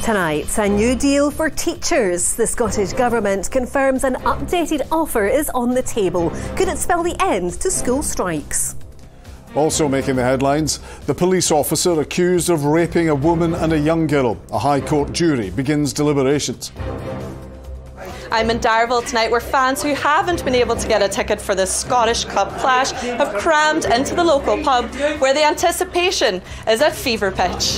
Tonight, a new deal for teachers. The Scottish Government confirms an updated offer is on the table. Could it spell the end to school strikes? Also making the headlines, the police officer accused of raping a woman and a young girl. A High Court jury begins deliberations. I'm in Darvel tonight, where fans who haven't been able to get a ticket for the Scottish Cup clash have crammed into the local pub, where the anticipation is at fever pitch.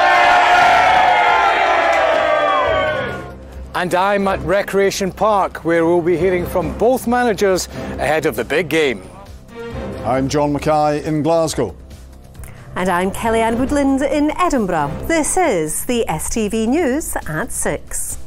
And I'm at Recreation Park, where we'll be hearing from both managers ahead of the big game. I'm John Mackay in Glasgow. And I'm Kellyanne Woodland in Edinburgh. This is the STV News at 6.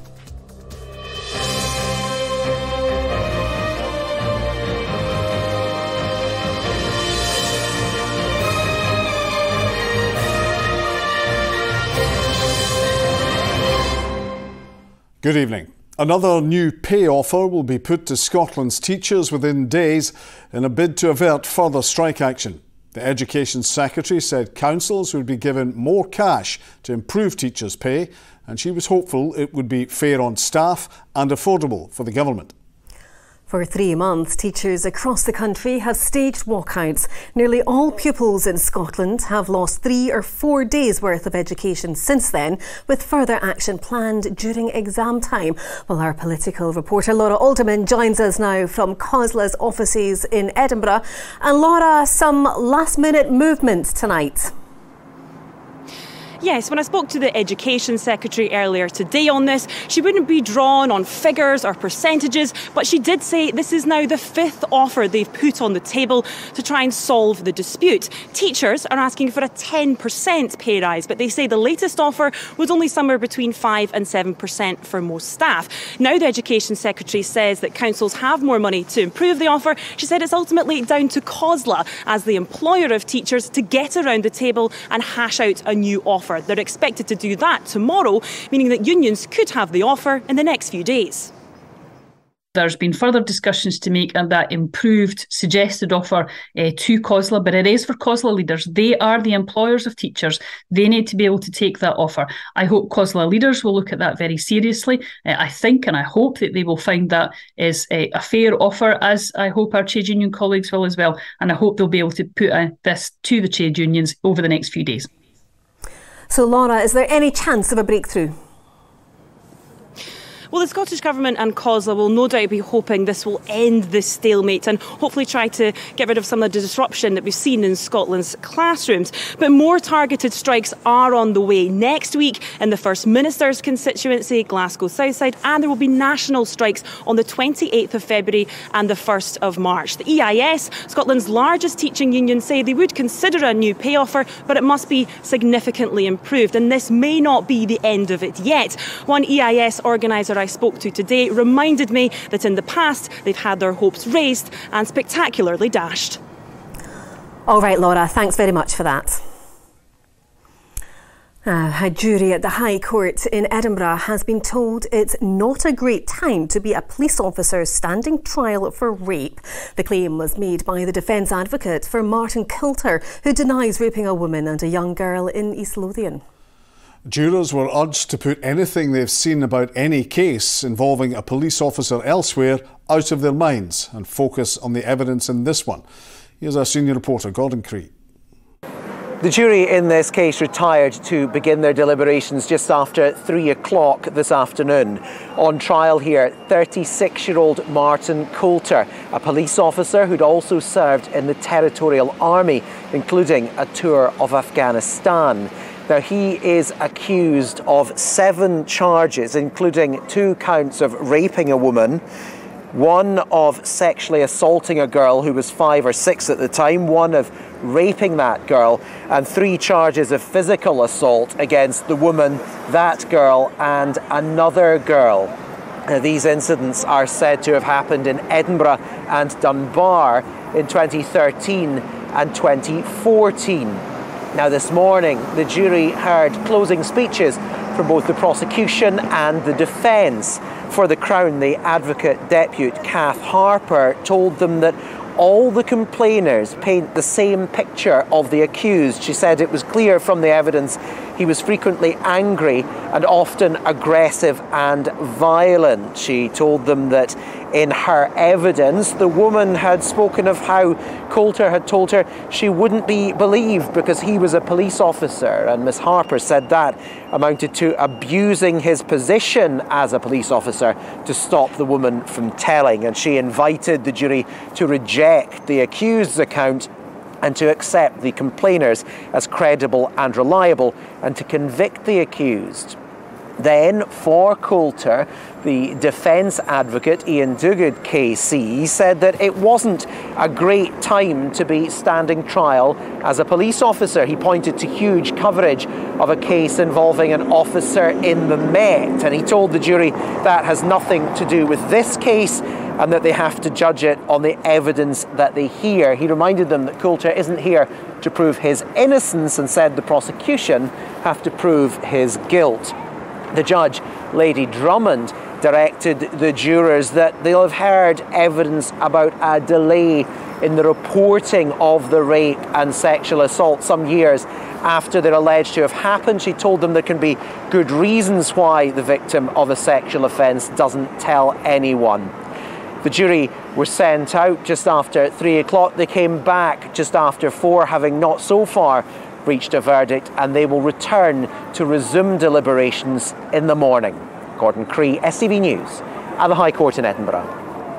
Good evening. Another new pay offer will be put to Scotland's teachers within days in a bid to avert further strike action. The Education Secretary said councils would be given more cash to improve teachers' pay, and she was hopeful it would be fair on staff and affordable for the government. For 3 months, teachers across the country have staged walkouts. Nearly all pupils in Scotland have lost 3 or 4 days' worth of education since then, with further action planned during exam time. Well, our political reporter Laura Alderman joins us now from COSLA's offices in Edinburgh. And Laura, some last-minute movement tonight. Yes, when I spoke to the Education Secretary earlier today on this, she wouldn't be drawn on figures or percentages, but she did say this is now the 5th offer they've put on the table to try and solve the dispute. Teachers are asking for a 10% pay rise, but they say the latest offer was only somewhere between 5 and 7% for most staff. Now the Education Secretary says that councils have more money to improve the offer. She said it's ultimately down to COSLA, as the employer of teachers, to get around the table and hash out a new offer. They're expected to do that tomorrow, meaning that unions could have the offer in the next few days. There's been further discussions to make and that improved suggested offer to COSLA, but it is for COSLA leaders. They are the employers of teachers. They need to be able to take that offer. I hope COSLA leaders will look at that very seriously. I think and I hope that they will find that is a fair offer, as I hope our trade union colleagues will as well. And I hope they'll be able to put this to the trade unions over the next few days. So, Laura, is there any chance of a breakthrough? Well, the Scottish Government and COSLA will no doubt be hoping this will end this stalemate and hopefully try to get rid of some of the disruption that we've seen in Scotland's classrooms. But more targeted strikes are on the way next week in the First Minister's constituency, Glasgow Southside, and there will be national strikes on the 28th of February and the 1st of March. The EIS, Scotland's largest teaching union, say they would consider a new pay offer, but it must be significantly improved. And this may not be the end of it yet. One EIS organiser I spoke to today reminded me that in the past they've had their hopes raised and spectacularly dashed. All right, Laura, thanks very much for that. A jury at the High Court in Edinburgh has been told it's not a great time to be a police officer standing trial for rape. The claim was made by the defence advocate for Martin Coulter, who denies raping a woman and a young girl in East Lothian. Jurors were urged to put anything they've seen about any case involving a police officer elsewhere out of their minds and focus on the evidence in this one. Here's our senior reporter, Gordon Cree. The jury in this case retired to begin their deliberations just after 3 o'clock this afternoon. On trial here, 36-year-old Martin Coulter, a police officer who'd also served in the Territorial Army, including a tour of Afghanistan. Now, he is accused of 7 charges, including 2 counts of raping a woman, 1 of sexually assaulting a girl who was 5 or 6 at the time, 1 of raping that girl, and 3 charges of physical assault against the woman, that girl, and another girl. These incidents are said to have happened in Edinburgh and Dunbar in 2013 and 2014. Now, this morning, the jury heard closing speeches from both the prosecution and the defence. For the Crown, the Advocate Depute Kath Harper told them that all the complainers paint the same picture of the accused. She said it was clear from the evidence he was frequently angry and often aggressive and violent. She told them that in her evidence, the woman had spoken of how Coulter had told her she wouldn't be believed because he was a police officer, and Miss Harper said that amounted to abusing his position as a police officer to stop the woman from telling, and she invited the jury to reject the accused's account and to accept the complainers as credible and reliable and to convict the accused. Then, for Coulter, the defence advocate Ian Duguid KC said that it wasn't a great time to be standing trial as a police officer. He pointed to huge coverage of a case involving an officer in the Met, and he told the jury that has nothing to do with this case and that they have to judge it on the evidence that they hear. He reminded them that Coulter isn't here to prove his innocence and said the prosecution have to prove his guilt. The judge, Lady Drummond, directed the jurors that they'll have heard evidence about a delay in the reporting of the rape and sexual assault some years after they're alleged to have happened. She told them there can be good reasons why the victim of a sexual offence doesn't tell anyone. The jury were sent out just after 3 o'clock. They came back just after 4, having not so far reached a verdict, and they will return to resume deliberations in the morning. Gordon Cree, STV News, at the High Court in Edinburgh.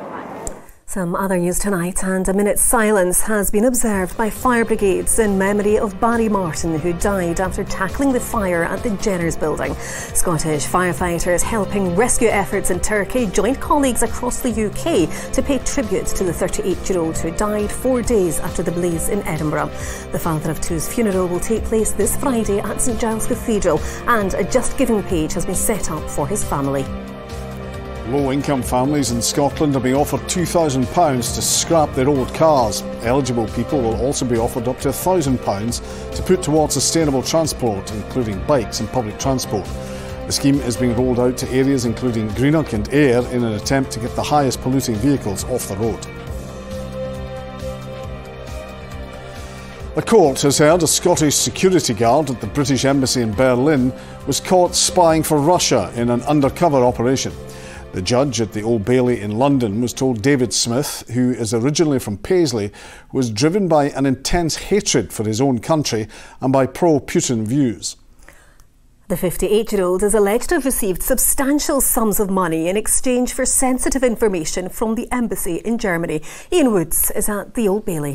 Some other news tonight, and a minute's silence has been observed by fire brigades in memory of Barry Martin, who died after tackling the fire at the Jenners building. Scottish firefighters helping rescue efforts in Turkey joined colleagues across the UK to pay tribute to the 38-year-old who died 4 days after the blaze in Edinburgh. The father of two's funeral will take place this Friday at St Giles Cathedral, and a Just Giving page has been set up for his family. Low-income families in Scotland are being offered £2,000 to scrap their old cars. Eligible people will also be offered up to £1,000 to put towards sustainable transport, including bikes and public transport. The scheme is being rolled out to areas including Greenock and Ayr in an attempt to get the highest polluting vehicles off the road. A court has heard a Scottish security guard at the British Embassy in Berlin was caught spying for Russia in an undercover operation. The judge at the Old Bailey in London was told David Smith, who is originally from Paisley, was driven by an intense hatred for his own country and by pro-Putin views. The 58-year-old is alleged to have received substantial sums of money in exchange for sensitive information from the embassy in Germany. Ian Woods is at the Old Bailey.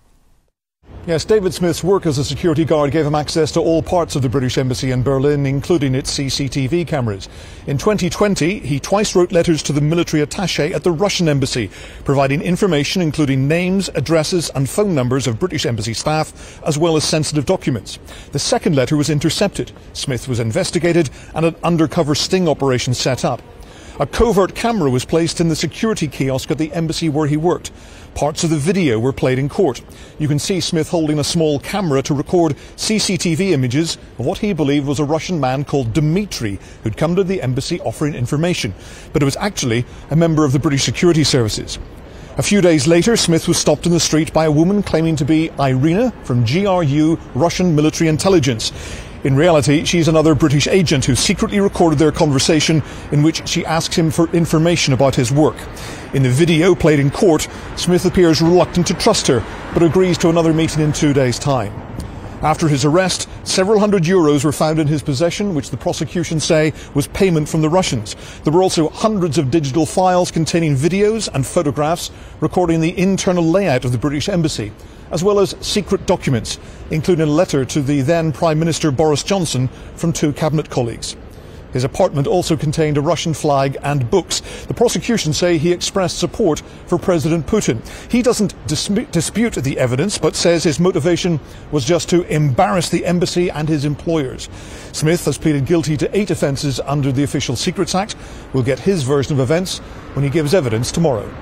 Yes, David Smith's work as a security guard gave him access to all parts of the British Embassy in Berlin, including its CCTV cameras. In 2020, he twice wrote letters to the military attaché at the Russian Embassy, providing information including names, addresses and phone numbers of British Embassy staff, as well as sensitive documents. The second letter was intercepted. Smith was investigated and an undercover sting operation set up. A covert camera was placed in the security kiosk at the embassy where he worked. Parts of the video were played in court. You can see Smith holding a small camera to record CCTV images of what he believed was a Russian man called Dmitry, who'd come to the embassy offering information. But it was actually a member of the British security services. A few days later, Smith was stopped in the street by a woman claiming to be Irina from GRU, Russian military intelligence. In reality, she's another British agent who secretly recorded their conversation in which she asked him for information about his work. In the video played in court, Smith appears reluctant to trust her, but agrees to another meeting in 2 days' time. After his arrest, several hundred euros were found in his possession, which the prosecution say was payment from the Russians. There were also hundreds of digital files containing videos and photographs recording the internal layout of the British Embassy, as well as secret documents, including a letter to the then Prime Minister Boris Johnson from two cabinet colleagues. His apartment also contained a Russian flag and books. The prosecution say he expressed support for President Putin. He doesn't dispute the evidence, but says his motivation was just to embarrass the embassy and his employers. Smith has pleaded guilty to 8 offences under the Official Secrets Act. We'll get his version of events when he gives evidence tomorrow.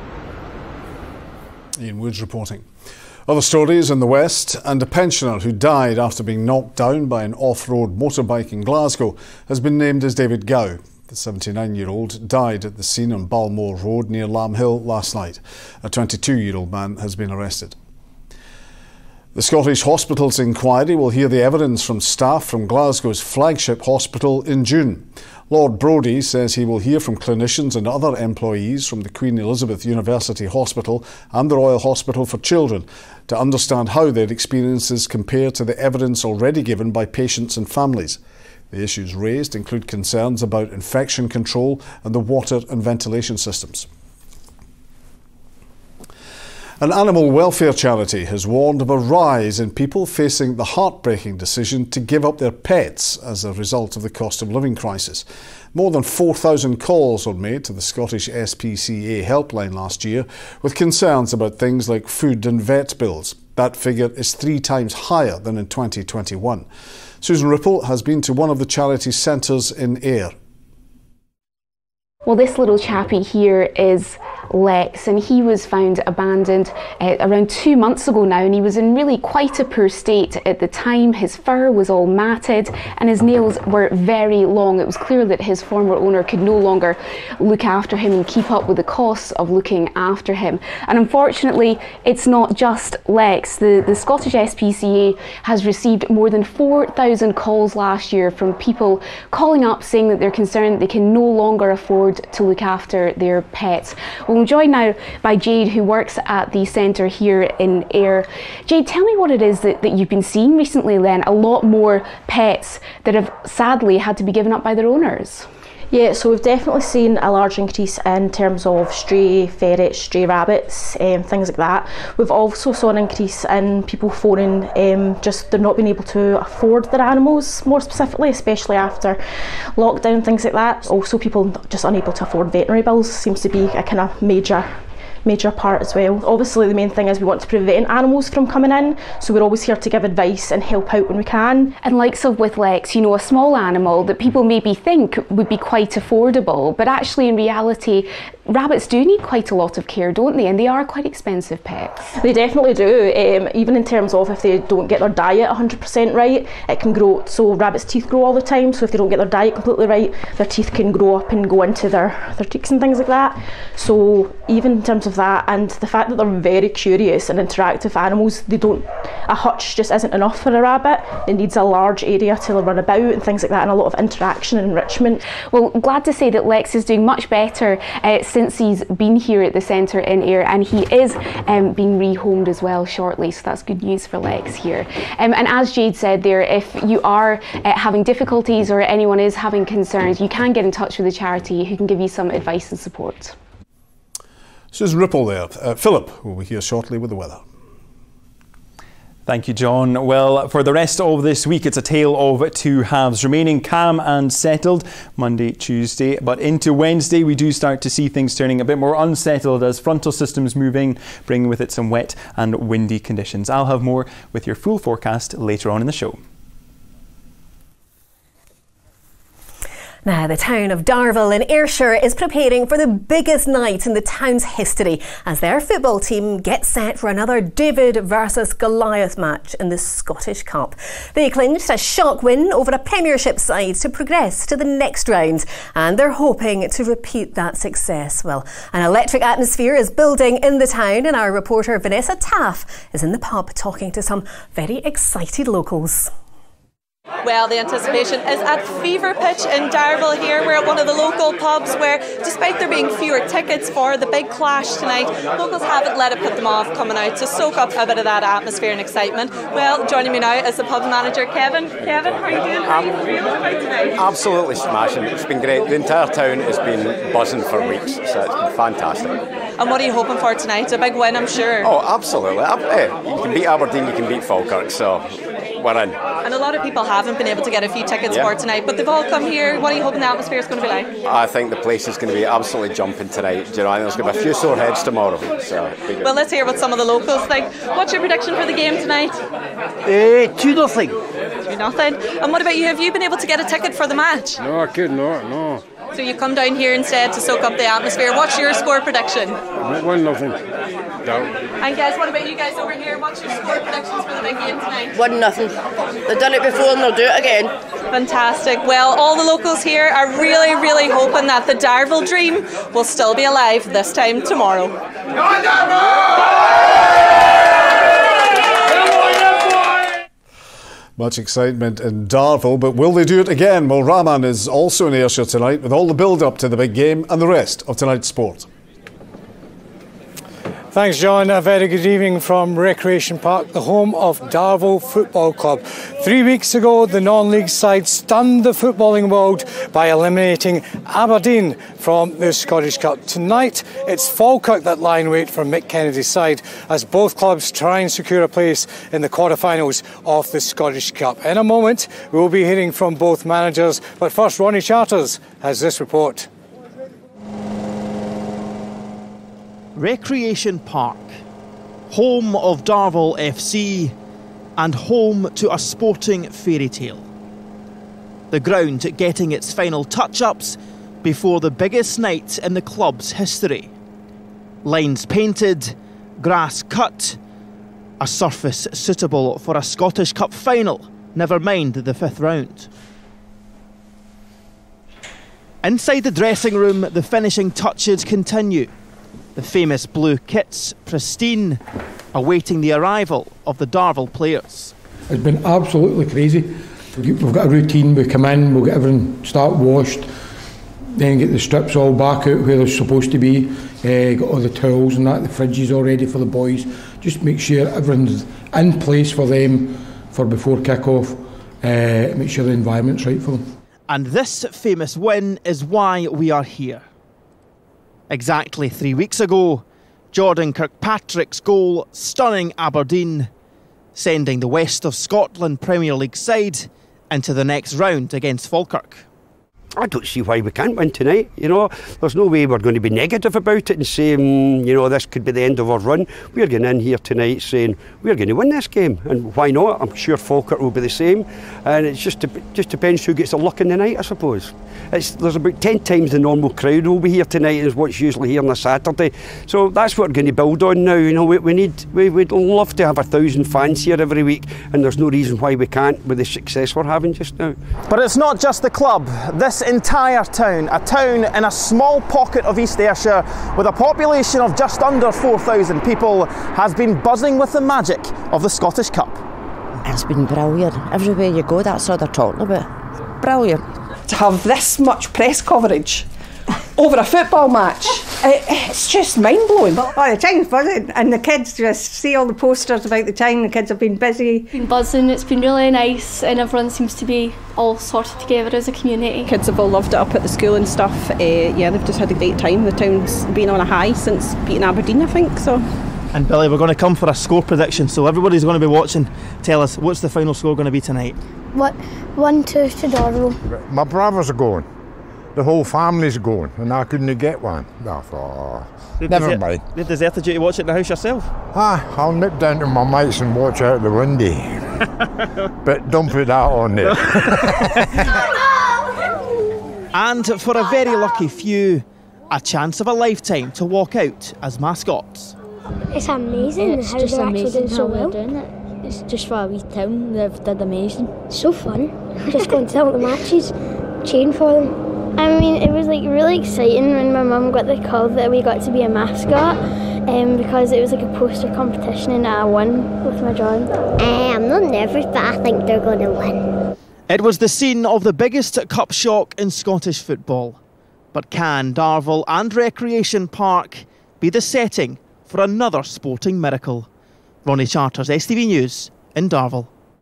Ian Woods reporting. Other stories in the West, and a pensioner who died after being knocked down by an off-road motorbike in Glasgow has been named as David Gow. The 79-year-old died at the scene on Balmore Road near Lamb Hill last night. A 22-year-old man has been arrested. The Scottish Hospitals Inquiry will hear the evidence from staff from Glasgow's flagship hospital in June. Lord Brodie says he will hear from clinicians and other employees from the Queen Elizabeth University Hospital and the Royal Hospital for Children to understand how their experiences compare to the evidence already given by patients and families. The issues raised include concerns about infection control and the water and ventilation systems. An animal welfare charity has warned of a rise in people facing the heartbreaking decision to give up their pets as a result of the cost of living crisis. More than 4,000 calls were made to the Scottish SPCA helpline last year with concerns about things like food and vet bills. That figure is 3 times higher than in 2021. Susan Ripple has been to one of the charity's centres in Ayr. Well, this little chappie here is Lex, and he was found abandoned around 2 months ago now, and he was in really quite a poor state at the time. His fur was all matted and his nails were very long. It was clear that his former owner could no longer look after him and keep up with the costs of looking after him. And unfortunately, it's not just Lex. The Scottish SPCA has received more than 4,000 calls last year from people calling up saying that they're concerned that they can no longer afford to look after their pets. Well, I'm joined now by Jade, who works at the centre here in Ayr. Jade, tell me what it is that you've been seeing recently then, a lot more pets that have sadly had to be given up by their owners. Yeah, so we've definitely seen a large increase in terms of stray ferrets, stray rabbits, things like that. We've also saw an increase in people phoning, just they're not being able to afford their animals, more specifically, especially after lockdown, things like that. Also people just unable to afford veterinary bills seems to be a kind of major part as well. Obviously the main thing is we want to prevent animals from coming in, so we're always here to give advice and help out when we can. And like so with Lex, you know, a small animal that people maybe think would be quite affordable, but actually in reality rabbits do need quite a lot of care, don't they? And they are quite expensive pets. They definitely do, even in terms of if they don't get their diet 100% right, it can grow. So rabbits' teeth grow all the time, so if they don't get their diet completely right, their teeth can grow up and go into their cheeks and things like that. So even in terms of that, and the fact that they're very curious and interactive animals, a hutch just isn't enough for a rabbit. It needs a large area to run about and things like that, and a lot of interaction and enrichment. Well, I'm glad to say that Lex is doing much better since he's been here at the centre in Ayr, and he is being rehomed as well shortly, so that's good news for Lex here. And as Jade said there, if you are having difficulties or anyone is having concerns, you can get in touch with the charity who can give you some advice and support. Susan Ripple there. Philip, who will be here shortly with the weather. Thank you, John. Well, for the rest of this week, it's a tale of two halves, remaining calm and settled Monday, Tuesday. But into Wednesday, we do start to see things turning a bit more unsettled as frontal systems moving, bringing with it some wet and windy conditions. I'll have more with your full forecast later on in the show. Now, the town of Darvel in Ayrshire is preparing for the biggest night in the town's history as their football team gets set for another David versus Goliath match in the Scottish Cup. They clinched a shock win over a Premiership side to progress to the next round, and they're hoping to repeat that success. Well, an electric atmosphere is building in the town, and our reporter Vanessa Taff is in the pub talking to some very excited locals. Well, the anticipation is at fever pitch in Darvel here. We're at one of the local pubs where, despite there being fewer tickets for the big clash tonight, locals haven't let it put them off coming out to soak up a bit of that atmosphere and excitement. Well, joining me now is the pub manager, Kevin. Kevin, how are you doing? How are you feeling about tonight? Absolutely smashing. It's been great. The entire town has been buzzing for weeks, so it's been fantastic. And what are you hoping for tonight? A big win, I'm sure. Oh, absolutely. You can beat Aberdeen, you can beat Falkirk, so we're in. And a lot of people haven't been able to get a few tickets for tonight, but they've all come here. What are you hoping the atmosphere is going to be like? I think the place is going to be absolutely jumping tonight. You know, I think there's going to be a few sore heads tomorrow. So well, let's hear what some of the locals think. What's your prediction for the game tonight? 2-0. 2-0. And what about you? Have you been able to get a ticket for the match? No, I could not, no. So you come down here instead to soak up the atmosphere. What's your score prediction? 1-0. And guys, what about you guys over here? What's your score predictions for the big game tonight? 1-0. They've done it before and they'll do it again. Fantastic. Well, all the locals here are really, really hoping that the Darvel dream will still be alive this time tomorrow. Much excitement in Darvel, but will they do it again? Well, Rahman is also in Ayrshire tonight with all the build-up to the big game and the rest of tonight's sport. Thanks, John. A very good evening from Recreation Park, the home of Darvel Football Club. 3 weeks ago, the non-league side stunned the footballing world by eliminating Aberdeen from the Scottish Cup. Tonight, it's Falkirk that lie in wait for Mick Kennedy's side as both clubs try and secure a place in the quarter-finals of the Scottish Cup. In a moment, we'll be hearing from both managers, but first, Ronnie Charters has this report. Recreation Park, home of Darvel FC and home to a sporting fairy tale. The ground getting its final touch-ups before the biggest night in the club's history. Lines painted, grass cut, a surface suitable for a Scottish Cup final, never mind the fifth round. Inside the dressing room, the finishing touches continue. The famous blue kits, pristine, awaiting the arrival of the Darvel players. It's been absolutely crazy. We've got a routine, we come in, we'll get everything start washed, then get the strips all back out where they're supposed to be, got all the towels and that, the fridge is all ready for the boys. Just make sure everything's in place for them for before kick-off, make sure the environment's right for them. And this famous win is why we are here. Exactly 3 weeks ago, Jordan Kirkpatrick's goal stunning Aberdeen, sending the West of Scotland Premier League side into the next round against Falkirk. I don't see why we can't win tonight, you know. There's no way we're going to be negative about it and saying, you know, this could be the end of our run. We're going in here tonight saying we're going to win this game, and why not? I'm sure Falkirk will be the same, and it just depends who gets the luck in the night, I suppose. There's about 10 times the normal crowd will be here tonight as what's usually here on a Saturday, so that's what we're going to build on now. You know, we'd love to have 1,000 fans here every week, and there's no reason why we can't with the success we're having just now. But it's not just the club. This entire town, a town in a small pocket of East Ayrshire with a population of just under 4,000 people, has been buzzing with the magic of the Scottish Cup. It's been brilliant. Everywhere you go, that's all they're talking about. Brilliant. To have this much press coverage over a football match, it's just mind-blowing. Oh, the town's buzzing, and the kids just see all the posters about the town. The kids have been busy. It's been buzzing, it's been really nice, and everyone seems to be all sorted together as a community. Kids have all loved it up at the school and stuff. Yeah, they've just had a great time. The town's been on a high since beating Aberdeen, I think, so. And Billy, we're going to come for a score prediction, so everybody's going to be watching. Tell us, what's the final score going to be tonight? 1-2 to Darvel. My brothers are going. The whole family's going, and I couldn't get one. I thought, never mind. They've deserted you to watch it in the house yourself? I'll nip down to my mates and watch out the window. But don't put that on there. And for a very lucky few, a chance of a lifetime to walk out as mascots. It's amazing how they're actually doing so well. It's just for a wee town, they've did amazing. So fun, just going to all the matches, cheering for them. I mean, it was like really exciting when my mum got the call that we got to be a mascot, because it was like a poster competition and I won with my drawing. I'm not nervous, but I think they're going to win. It was the scene of the biggest cup shock in Scottish football. But can Darvel and Recreation Park be the setting for another sporting miracle? Ronnie Charters, STV News in Darvel.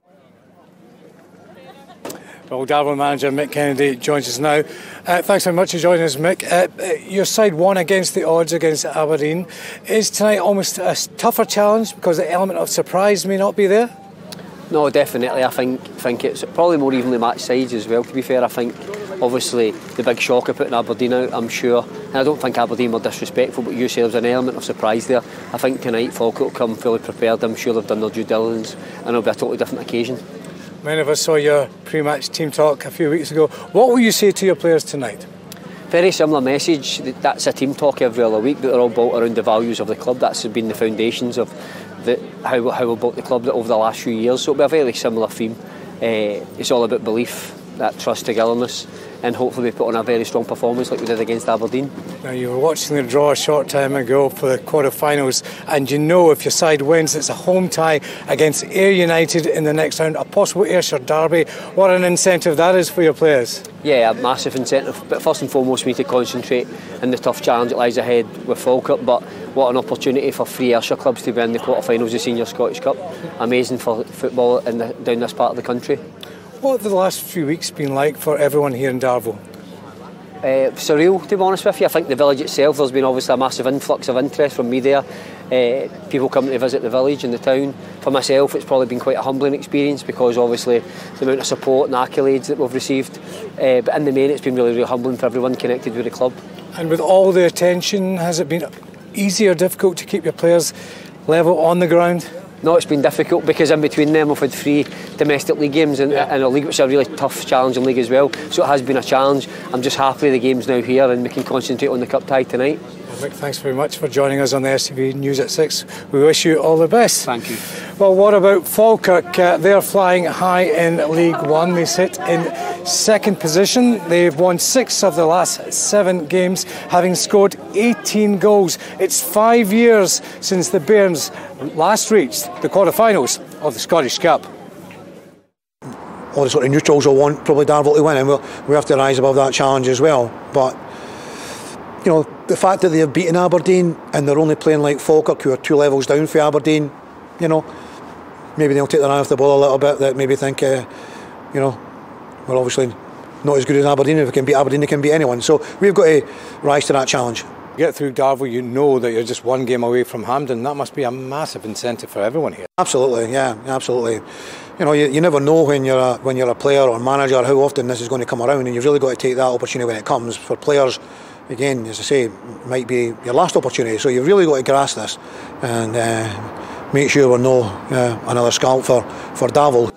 Well, Darvel manager Mick Kennedy joins us now. Thanks very much for joining us, Mick. Your side won against the odds against Aberdeen. Is tonight almost a tougher challenge because the element of surprise may not be there? No, definitely. I think it's probably more evenly matched sides as well, to be fair. I think obviously the big shock of putting Aberdeen out, I'm sure, and I don't think Aberdeen were disrespectful, but you say there's an element of surprise there. I think tonight Falkirk will come fully prepared. I'm sure they've done their due diligence and it'll be a totally different occasion. Many of us saw your pre-match team talk a few weeks ago. What will you say to your players tonight? Very similar message. That's a team talk every other week, but they're all built around the values of the club. That's been the foundations of how we built the club over the last few years. So it'll be a very similar theme. It's all about belief, that trust, togetherness, and hopefully we put on a very strong performance like we did against Aberdeen. Now, you were watching the draw a short time ago for the quarter-finals, and you know if your side wins, it's a home tie against Ayr United in the next round, a possible Ayrshire derby. What an incentive that is for your players. Yeah, a massive incentive, but first and foremost we need to concentrate on the tough challenge that lies ahead with Falkirk, but what an opportunity for 3 Ayrshire clubs to be in the quarter-finals of the Senior Scottish Cup. Amazing for football down this part of the country. What have the last few weeks been like for everyone here in Darvel? Surreal, to be honest with you. I think the village itself, there's been obviously a massive influx of interest from media, people coming to visit the village and the town. For myself, it's probably been quite a humbling experience because obviously the amount of support and accolades that we've received, but in the main it's been really, really humbling for everyone connected with the club. And with all the attention, has it been easy or difficult to keep your players level on the ground? No, it's been difficult because in between them we've had 3 domestic league games in a league which is a really tough, challenging league as well, so it has been a challenge. I'm just happy the game's now here and we can concentrate on the cup tie tonight. Well, Mick, thanks very much for joining us on the STV News at 6. We wish you all the best. Thank you. Well, what about Falkirk? They're flying high in League One. They sit in 2nd position. They've won 6 of the last 7 games, having scored 18 goals. It's 5 years since the Bairns last reached the quarter-finals of the Scottish Cup. All the sort of neutrals will want probably Darvel to win, and we have to rise above that challenge as well. But you know, the fact that they've beaten Aberdeen and they're only playing like Falkirk, who are 2 levels down for Aberdeen, you know, maybe they'll take their eye off the ball a little bit. That maybe think, you know, we're obviously not as good as Aberdeen. If we can beat Aberdeen, they can beat anyone. So we've got to rise to that challenge. Get through Darvel, you know that you're just 1 game away from Hampden. That must be a massive incentive for everyone here. Absolutely, yeah, absolutely. You know, you never know when you're a player or manager how often this is going to come around, and you've really got to take that opportunity when it comes. For players, again, as I say, it might be your last opportunity. So you've really got to grasp this and make sure we're no another scalp for Darvel.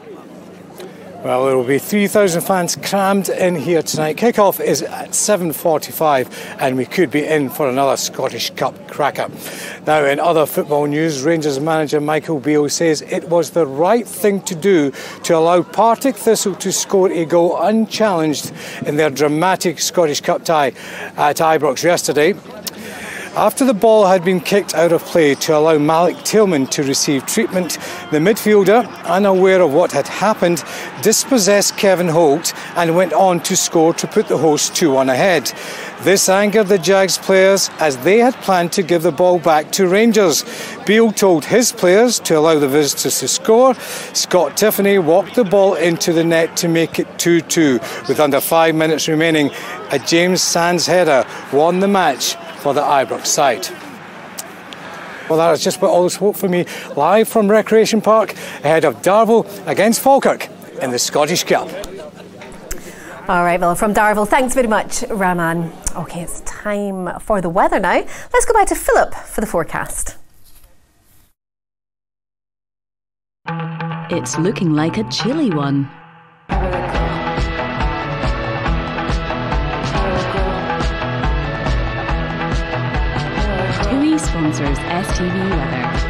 Well, there will be 3,000 fans crammed in here tonight. Kick-off is at 7:45 and we could be in for another Scottish Cup cracker. Now, in other football news, Rangers manager Michael Beale says it was the right thing to do to allow Partick Thistle to score a goal unchallenged in their dramatic Scottish Cup tie at Ibrox yesterday. After the ball had been kicked out of play to allow Malik Tillman to receive treatment, the midfielder, unaware of what had happened, dispossessed Kevin Holt and went on to score to put the hosts 2-1 ahead. This angered the Jags players as they had planned to give the ball back to Rangers. Beale told his players to allow the visitors to score. Scott Tiffany walked the ball into the net to make it 2-2. With under 5 minutes remaining, a James Sands header won the match for the Ibrox side. Well, that is just about all the sport for me, live from Recreation Park ahead of Darvel against Falkirk in the Scottish Cup. All right, well, from Darvel, thanks very much, Raman. OK, it's time for the weather now. Let's go back to Philip for the forecast. It's looking like a chilly one. TUI sponsors STV Weather.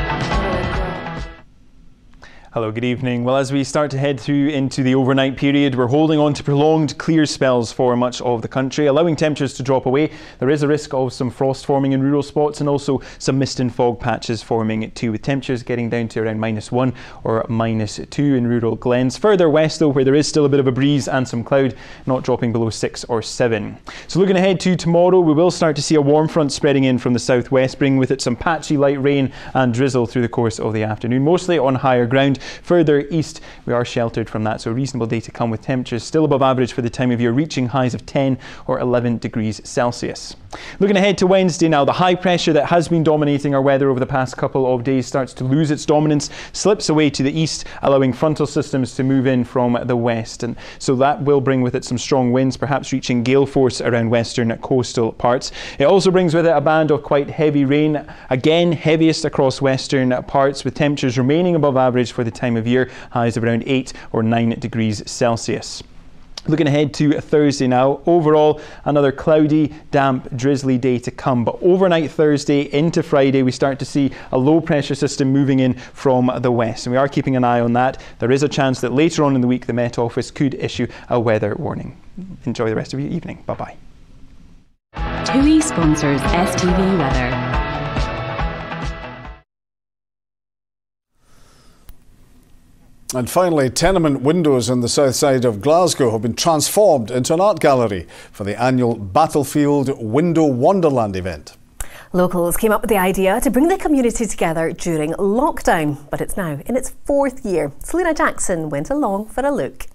Hello, good evening. Well, as we start to head through into the overnight period, we're holding on to prolonged clear spells for much of the country, allowing temperatures to drop away. There is a risk of some frost forming in rural spots and also some mist and fog patches forming too, with temperatures getting down to around -1 or -2 in rural glens. Further west, though, where there is still a bit of a breeze and some cloud, not dropping below 6 or 7. So looking ahead to tomorrow, we will start to see a warm front spreading in from the southwest, bringing with it some patchy light rain and drizzle through the course of the afternoon, mostly on higher ground. Further east, we are sheltered from that, so a reasonable day to come with temperatures still above average for the time of year, reaching highs of 10 or 11 degrees Celsius. Looking ahead to Wednesday now, the high pressure that has been dominating our weather over the past couple of days starts to lose its dominance, slips away to the east, allowing frontal systems to move in from the west. And so that will bring with it some strong winds, perhaps reaching gale force around western coastal parts. It also brings with it a band of quite heavy rain, again heaviest across western parts, with temperatures remaining above average for the time of year, highs of around 8 or 9 degrees Celsius. Looking ahead to Thursday now, overall another cloudy, damp, drizzly day to come. But overnight Thursday into Friday, we start to see a low pressure system moving in from the west. And we are keeping an eye on that. There is a chance that later on in the week, the Met Office could issue a weather warning. Enjoy the rest of your evening. Bye-bye. TUI sponsors STV Weather. And finally, tenement windows on the south side of Glasgow have been transformed into an art gallery for the annual Battlefield Window Wonderland event. Locals came up with the idea to bring the community together during lockdown, but it's now in its 4th year. Selena Jackson went along for a look.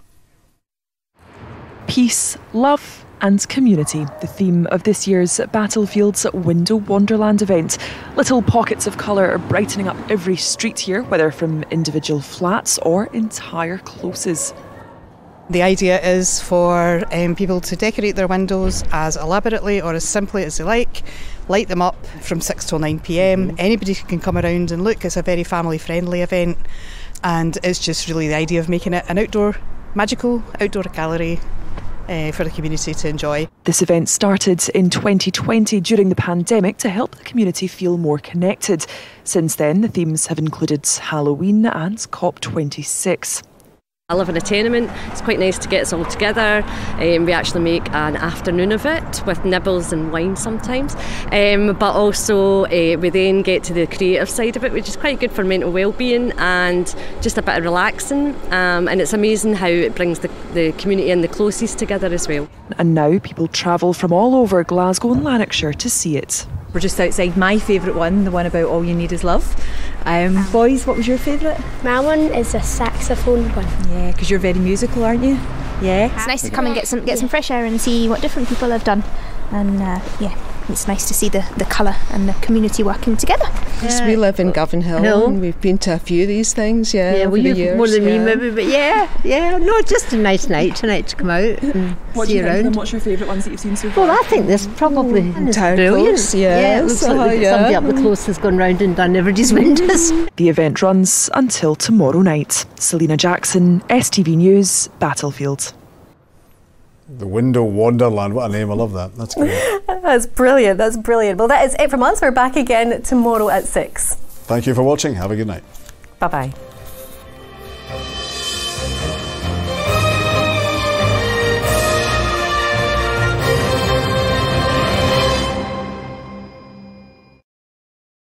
Peace, love and community, the theme of this year's Battlefield's Window Wonderland event. Little pockets of colour are brightening up every street here, whether from individual flats or entire closes. The idea is for people to decorate their windows as elaborately or as simply as they like, light them up from 6 till 9 p.m. Anybody can come around and look. It's a very family friendly event, and it's just really the idea of making it an magical outdoor gallery for the community to enjoy. This event started in 2020 during the pandemic to help the community feel more connected. Since then, the themes have included Halloween and COP26. I live in a tenement. It's quite nice to get us all together. We actually make an afternoon of it with nibbles and wine sometimes. But also we then get to the creative side of it, which is quite good for mental well-being and just a bit of relaxing. And it's amazing how it brings the community and the closest together as well. And now people travel from all over Glasgow and Lanarkshire to see it. We're just outside my favourite one, the one about all you need is love. Boys, what was your favourite? My one is a saxophone one. Yeah, because you're very musical, aren't you? Yeah. It's nice to come and get some fresh air and see what different people have done. And yeah, it's nice to see the colour and the community working together. Yes, we live in Govanhill and we've been to a few of these things, over the years. More than me maybe, but no, just a nice night tonight to come out and see around. And what's your favourite ones that you've seen so far? Well, I think this probably Town brilliant. Close, it looks like somebody up the close has gone round and done everybody's windows. The event runs until tomorrow night. Selena Jackson, STV News, Battlefield. The Window Wonderland, what a name, I love that. That's great. That's brilliant, that's brilliant. Well, that is it from us. We're back again tomorrow at 6. Thank you for watching. Have a good night. Bye-bye.